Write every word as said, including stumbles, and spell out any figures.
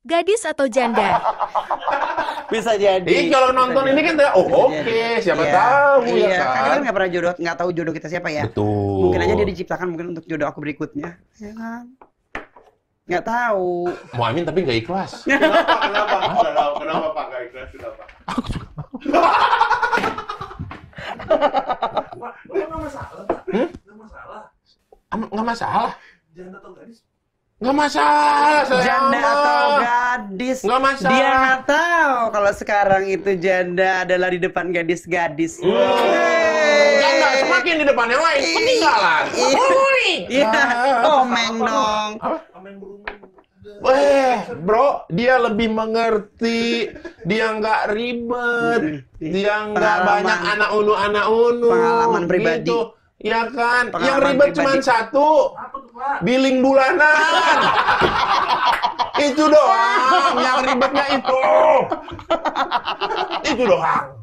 Gadis atau janda? Bisa jadi. Ih, kalau nonton ini kan, oh oke, okay. siapa iya. tahu iya. ya kan. Kan kita nggak pernah jodoh, nggak tahu jodoh kita siapa ya. Betul. Mungkin aja dia diciptakan mungkin untuk jodoh aku berikutnya, ya kan? Nggak tahu. Mau amin tapi nggak ikhlas. Kenapa? Kenapa? Kenapa? Kenapa Pak nggak ikhlas? Kenapa? Aku juga mau. Pak, nggak masalah Pak. Hmm? Nggak masalah. Am- Nggak masalah. Janda atau gadis? Nggak masalah. Saya Janda mah. atau gadis? Nggak masalah. Dia nggak tahu kalau sekarang itu janda adalah di depan gadis-gadis. Hmm. Janda semakin di depan yang lain ketinggalan. Iya, komeng dong. Ameng burung. Weh, bro, dia lebih mengerti, dia nggak ribet, dia nggak Pengalaman. banyak anak unu anak unu. Pengalaman pribadi. Gitu. Ya kan, Pengalaman yang ribet pribadi. cuma satu, Apa tuh Pak? billing bulanan. Itu doang, yang ribetnya itu. Itu doang.